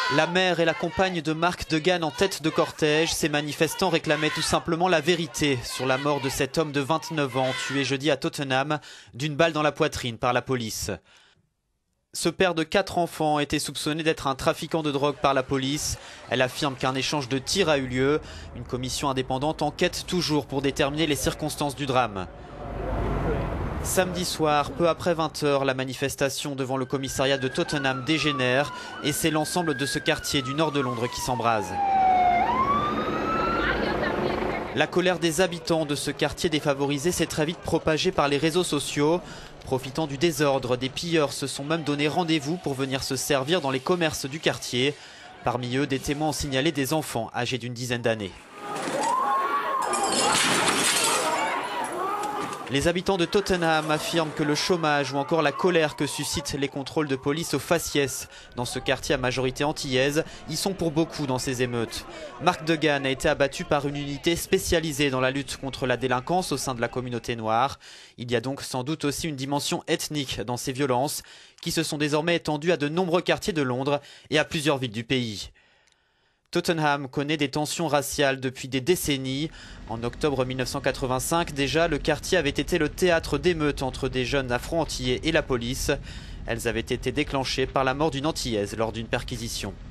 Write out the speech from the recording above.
La mère et la compagne de Mark Degan en tête de cortège, ces manifestants réclamaient tout simplement la vérité sur la mort de cet homme de 29 ans tué jeudi à Tottenham d'une balle dans la poitrine par la police. Ce père de 4 enfants était soupçonné d'être un trafiquant de drogue par la police. Elle affirme qu'un échange de tirs a eu lieu. Une commission indépendante enquête toujours pour déterminer les circonstances du drame. Samedi soir, peu après 20 h, la manifestation devant le commissariat de Tottenham dégénère et c'est l'ensemble de ce quartier du nord de Londres qui s'embrase. La colère des habitants de ce quartier défavorisé s'est très vite propagée par les réseaux sociaux. Profitant du désordre, des pilleurs se sont même donné rendez-vous pour venir se servir dans les commerces du quartier. Parmi eux, des témoins ont signalé des enfants âgés d'une dizaine d'années. Les habitants de Tottenham affirment que le chômage ou encore la colère que suscitent les contrôles de police au faciès dans ce quartier à majorité antillaise y sont pour beaucoup dans ces émeutes. Mark Degan a été abattu par une unité spécialisée dans la lutte contre la délinquance au sein de la communauté noire. Il y a donc sans doute aussi une dimension ethnique dans ces violences qui se sont désormais étendues à de nombreux quartiers de Londres et à plusieurs villes du pays. Tottenham connaît des tensions raciales depuis des décennies. En octobre 1985, déjà, le quartier avait été le théâtre d'émeutes entre des jeunes afro-antillais et la police. Elles avaient été déclenchées par la mort d'une antillaise lors d'une perquisition.